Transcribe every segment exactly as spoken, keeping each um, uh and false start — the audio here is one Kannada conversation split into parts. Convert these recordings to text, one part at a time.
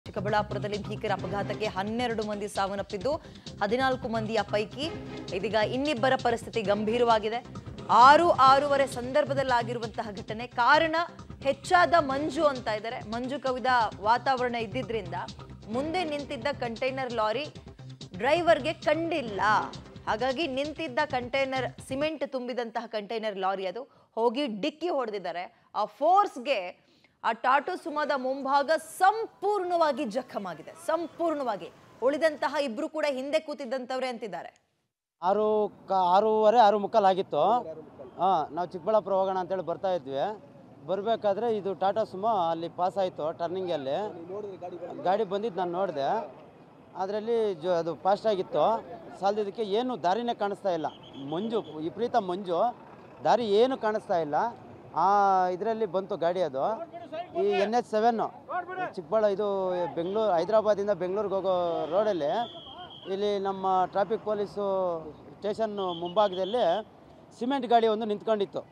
ಚಿಕ್ಕಬಳ್ಳಾಪುರದಲ್ಲಿ ಭೀಕರ ಅಪಘಾತಕ್ಕೆ ಹನ್ನೆರಡು ಮಂದಿ ಸಾವನ್ನಪ್ಪಿದ್ದು ಹದಿನಾಲ್ಕು ಮಂದಿಯ ಪೈಕಿ ಇದೀಗ ಇನ್ನಿಬ್ಬರ ಪರಿಸ್ಥಿತಿ ಗಂಭೀರವಾಗಿದೆ. ಆರು ಆರೂವರೆ ಸಂದರ್ಭದಲ್ಲಿ ಆಗಿರುವಂತಹ ಘಟನೆ. ಕಾರಣ ಹೆಚ್ಚಾದ ಮಂಜು ಅಂತ ಇದ್ದಾರೆ. ಮಂಜು ಕವಿದ ವಾತಾವರಣ ಇದ್ದಿದ್ರಿಂದ ಮುಂದೆ ನಿಂತಿದ್ದ ಕಂಟೈನರ್ ಲಾರಿ ಡ್ರೈವರ್ಗೆ ಕಂಡಿಲ್ಲ. ಹಾಗಾಗಿ ನಿಂತಿದ್ದ ಕಂಟೈನರ್ ಸಿಮೆಂಟ್ ತುಂಬಿದಂತಹ ಕಂಟೈನರ್ ಲಾರಿ ಅದು ಹೋಗಿ ಡಿಕ್ಕಿ ಹೊಡೆದಿದ್ದಾರೆ. ಆ ಫೋರ್ಸ್ಗೆ ಆ ಟಾಟಾ ಸುಮೋದ ಮುಂಭಾಗ ಸಂಪೂರ್ಣವಾಗಿ ಜಖಮಾಗಿದೆ. ಸಂಪೂರ್ಣವಾಗಿ. ಉಳಿದಂತಹ ಇಬ್ರು ಕೂಡ ಹಿಂದೆ ಕೂತಿದ್ದಂತವ್ರೆ ಅಂತಿದ್ದಾರೆ. ಆರು ಆರೂವರೆ ಆರು ಮುಕ್ಕಾಲು ಆಗಿತ್ತು. ಹಾಂ, ನಾವು ಚಿಕ್ಕಬಳ್ಳಾಪುರ ಹೋಗೋಣ ಅಂತೇಳಿ ಬರ್ತಾ ಇದ್ವಿ. ಬರಬೇಕಾದ್ರೆ ಇದು ಟಾಟಾ ಸುಮೋ ಅಲ್ಲಿ ಪಾಸ್ ಆಯಿತು ಟರ್ನಿಂಗಲ್ಲಿ. ಗಾಡಿ ಬಂದಿದ್ದು ನಾನು ನೋಡಿದೆ. ಅದರಲ್ಲಿ ಜೊ ಅದು ಫಾಸ್ಟ್ ಆಗಿತ್ತು. ಸಾಲದಿದ್ದಕ್ಕೆ ಏನು ದಾರಿನೇ ಕಾಣಿಸ್ತಾ ಇಲ್ಲ. ಮಂಜು, ವಿಪರೀತ ಮಂಜು, ದಾರಿ ಏನು ಕಾಣಿಸ್ತಾ ಇಲ್ಲ. ಆ ಇದರಲ್ಲಿ ಬಂತು ಗಾಡಿ. ಅದು ಈ ಎನ್ ಎಚ್ ಸೆವೆನ್ನು ಚಿಕ್ಕಬಳ್ಳಾ ಇದು ಬೆಂಗಳೂರು ಹೈದರಾಬಾದಿಂದ ಬೆಂಗಳೂರಿಗೆ ಹೋಗೋ ರೋಡಲ್ಲಿ ಇಲ್ಲಿ ನಮ್ಮ ಟ್ರಾಫಿಕ್ ಪೊಲೀಸು ಸ್ಟೇಷನ್ನು ಮುಂಭಾಗದಲ್ಲಿ ಸಿಮೆಂಟ್ ಗಾಡಿ ಒಂದು ನಿಂತ್ಕೊಂಡಿತ್ತು.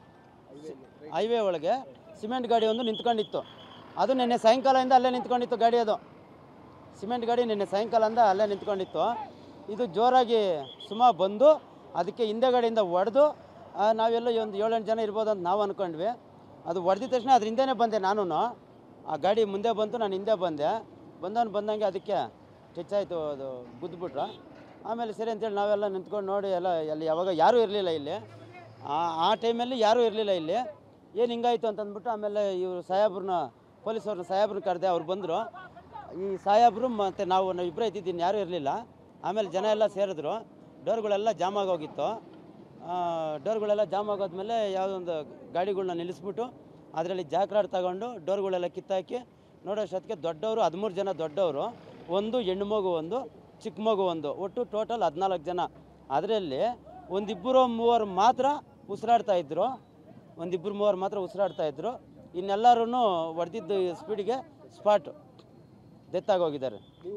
ಹೈವೇ ಒಳಗೆ ಸಿಮೆಂಟ್ ಗಾಡಿ ಒಂದು ನಿಂತ್ಕೊಂಡಿತ್ತು. ಅದು ನಿನ್ನೆ ಸಾಯಂಕಾಲದಿಂದ ಅಲ್ಲೇ ನಿಂತ್ಕೊಂಡಿತ್ತು ಗಾಡಿ. ಅದು ಸಿಮೆಂಟ್ ಗಾಡಿ ನಿನ್ನೆ ಸಾಯಂಕಾಲದಿಂದ ಅಲ್ಲೇ ನಿಂತ್ಕೊಂಡಿತ್ತು. ಇದು ಜೋರಾಗಿ ಸುಮಾ ಬಂದು ಅದಕ್ಕೆ ಹಿಂದೆಗಡೆಯಿಂದ ಹೊಡೆದು ನಾವೆಲ್ಲ ಒಂದು ಏಳೆಂಟು ಜನ ಇರ್ಬೋದು ಅಂತ ನಾವು ಅಂದ್ಕೊಂಡ್ವಿ. ಅದು ಹೊಡೆದ ತಕ್ಷಣ ಅದ್ರ ಹಿಂದೆನೇ ಬಂದೆ ನಾನು. ಆ ಗಾಡಿ ಮುಂದೆ ಬಂತು, ನಾನು ಹಿಂದೆ ಬಂದೆ. ಬಂದವನು ಬಂದಂಗೆ ಅದಕ್ಕೆ ಟಚ್ ಆಯಿತು, ಅದು ಗುದ್ದುಬಿಟ್ರು. ಆಮೇಲೆ ಸರಿ ಅಂತೇಳಿ ನಾವೆಲ್ಲ ನಿಂತ್ಕೊಂಡು ನೋಡಿ ಎಲ್ಲ ಅಲ್ಲಿ ಯಾವಾಗ ಯಾರೂ ಇರಲಿಲ್ಲ ಇಲ್ಲಿ. ಆ ಟೈಮಲ್ಲಿ ಯಾರೂ ಇರಲಿಲ್ಲ ಇಲ್ಲಿ. ಏನು ಹಿಂಗಾಯಿತು ಅಂತಂದ್ಬಿಟ್ಟು ಆಮೇಲೆ ಇವರು ಸಾಹೇಬ್ರನ್ನ ಪೊಲೀಸವ್ರನ್ನ ಸಾಹೇಬ್ರನ್ನ ಕರೆದೆ. ಅವ್ರು ಬಂದರು. ಈ ಸಾಹೇಬ್ರು ಮತ್ತು ನಾವು ನಾವು ಇಬ್ಬರೇ ಇದ್ದಿದ್ದೀನಿ, ಯಾರೂ ಇರಲಿಲ್ಲ. ಆಮೇಲೆ ಜನ ಎಲ್ಲ ಸೇರಿದ್ರು. ಡೋರ್ಗಳೆಲ್ಲ ಜಾಮ್ ಆಗೋಗಿತ್ತು. ಡೋರ್ಗಳೆಲ್ಲ ಜಾಮ್ ಆಗೋದ್ಮೇಲೆ ಯಾವುದೊಂದು ಗಾಡಿಗಳನ್ನ ನಿಲ್ಲಿಸ್ಬಿಟ್ಟು ಅದರಲ್ಲಿ ಜಾಕ್ರಾಡ್ ತಗೊಂಡು ಡೋರ್ಗಳೆಲ್ಲ ಕಿತ್ತಾಕಿ ನೋಡೋಷ್ಟೊತ್ತಿಗೆ ದೊಡ್ಡವರು ಹದಿಮೂರು ಜನ ದೊಡ್ಡವರು, ಒಂದು ಹೆಣ್ಣು ಮಗು, ಒಂದು ಚಿಕ್ಕ ಮಗು, ಒಂದು ಒಟ್ಟು ಟೋಟಲ್ ಹದಿನಾಲ್ಕು ಜನ. ಅದರಲ್ಲಿ ಒಂದಿಬ್ಬರು ಮೂವರು ಮಾತ್ರ ಉಸಿರಾಡ್ತಾ ಇದ್ದರು. ಒಂದಿಬ್ಬರು ಮೂವರು ಮಾತ್ರ ಉಸಿರಾಡ್ತಾ ಇದ್ದರು. ಇನ್ನೆಲ್ಲರೂ ಹೊಡೆದಿದ್ದು ಸ್ಪೀಡಿಗೆ ಸ್ಪಾಟು ಡೆತ್ ಆಗೋಗಿದ್ದಾರೆ.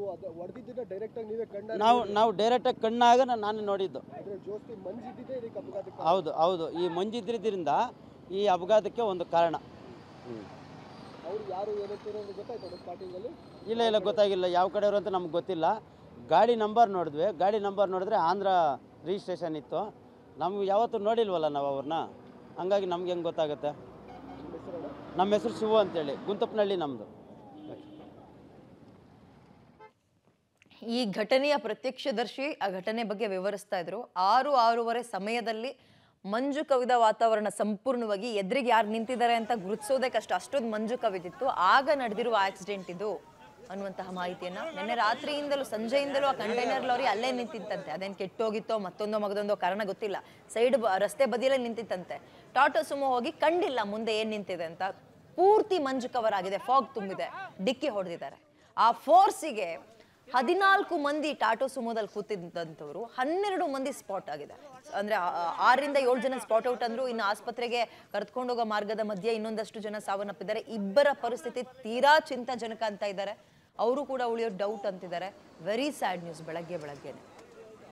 ನಾವು ನಾವು ಡೈರೆಕ್ಟಾಗಿ ಕಣ್ಣಾಗ ನಾನು ನೋಡಿದ್ದು. ಹೌದು ಹೌದು ಈ ಮಂಜಿದ್ರಿಂದ ಈ ಅಪಘಾತಕ್ಕೆ ಒಂದು ಕಾರಣ. ಇಲ್ಲ ಇಲ್ಲ ಗೊತ್ತಾಗಿಲ್ಲ ಯಾವ ಕಡೆಯವರು ಅಂತ ನಮ್ಗೆ ಗೊತ್ತಿಲ್ಲ. ಗಾಡಿ ನಂಬರ್ ನೋಡಿದ್ವಿ. ಗಾಡಿ ನಂಬರ್ ನೋಡಿದ್ರೆ ಆಂಧ್ರ ರಿಜಿಸ್ಟ್ರೇಷನ್ ಇತ್ತು. ನಮ್ಗೆ ಯಾವತ್ತೂ ನೋಡಿಲ್ವಲ್ಲ ನಾವು ಅವ್ರನ್ನ, ಹಂಗಾಗಿ ನಮ್ಗೆ ಹೆಂಗೆ ಗೊತ್ತಾಗುತ್ತೆ. ನಮ್ಮ ಹೆಸರು ಶಿವು ಅಂತೇಳಿ, ಗುಂತಪ್ಪನಹಳ್ಳಿ ನಮ್ಮದು. ಈ ಘಟನೆಯ ಪ್ರತ್ಯಕ್ಷದರ್ಶಿ ಆ ಘಟನೆ ಬಗ್ಗೆ ವಿವರಿಸ್ತಾ ಇದ್ರು. ಆರು ಆರೂವರೆ ಸಮಯದಲ್ಲಿ ಮಂಜು ಕವಿದ ವಾತಾವರಣ ಸಂಪೂರ್ಣವಾಗಿ ಎದುರಿಗೆ ಯಾರು ನಿಂತಿದ್ದಾರೆ ಅಂತ ಗುರುತಿಸೋದೇ ಕಷ್ಟ, ಅಷ್ಟೊಂದು ಮಂಜು ಕವಿದಿತ್ತು. ಆಗ ನಡೆದಿರುವ ಆಕ್ಸಿಡೆಂಟ್ ಇದು ಅನ್ನುವಂತಹ ಮಾಹಿತಿಯನ್ನ ನಿನ್ನೆ ರಾತ್ರಿಯಿಂದಲೂ ಸಂಜೆಯಿಂದಲೂ ಆ ಕಂಟೈನರ್ ಲಾರಿ ಅಲ್ಲೇ ನಿಂತಿತ್ತಂತೆ. ಅದೇನು ಕೆಟ್ಟೋಗಿತ್ತೋ ಮತ್ತೊಂದೋ ಮಗದೊಂದೋ ಕಾರಣ ಗೊತ್ತಿಲ್ಲ. ಸೈಡ್ ರಸ್ತೆ ಬದಿಯಲ್ಲೇ ನಿಂತಿತ್ತಂತೆ. ಟಾಟಾ ಸುಮೋ ಹೋಗಿ ಕಂಡಿಲ್ಲ ಮುಂದೆ ಏನ್ ನಿಂತಿದೆ ಅಂತ. ಪೂರ್ತಿ ಮಂಜು ಕವರ್ ಆಗಿದೆ, ಫಾಗ್ ತುಂಬಿದೆ, ಡಿಕ್ಕಿ ಹೊಡೆದಿದ್ದಾರೆ. ಆ ಫೋರ್ಸಿಗೆ ಹದಿನಾಲ್ಕು ಮಂದಿ ಟಾಟಾ ಸುಮೋದಲ್ಲಿ ಕೂತಿದ್ದಂಥವ್ರು ಹನ್ನೆರಡು ಮಂದಿ ಸ್ಪಾಟ್ ಆಗಿದೆ. ಅಂದ್ರೆ ಆರರಿಂದ ಏಳು ಜನ ಸ್ಪಾಟ್ ಔಟ್ ಅಂದ್ರು. ಇನ್ನು ಆಸ್ಪತ್ರೆಗೆ ಕರೆದುಕೊಂಡೋಗೋ ಮಾರ್ಗದ ಮಧ್ಯೆ ಇನ್ನೊಂದಷ್ಟು ಜನ ಸಾವನ್ನಪ್ಪಿದ್ದಾರೆ. ಇಬ್ಬರ ಪರಿಸ್ಥಿತಿ ತೀರಾ ಚಿಂತಾಜನಕ ಅಂತ ಇದ್ದಾರೆ. ಅವರು ಕೂಡ ಉಳಿಯೋ ಡೌಟ್ ಅಂತಿದ್ದಾರೆ. ವೆರಿ ಸ್ಯಾಡ್ ನ್ಯೂಸ್ ಬೆಳಗ್ಗೆ ಬೆಳಗ್ಗೆನೆ.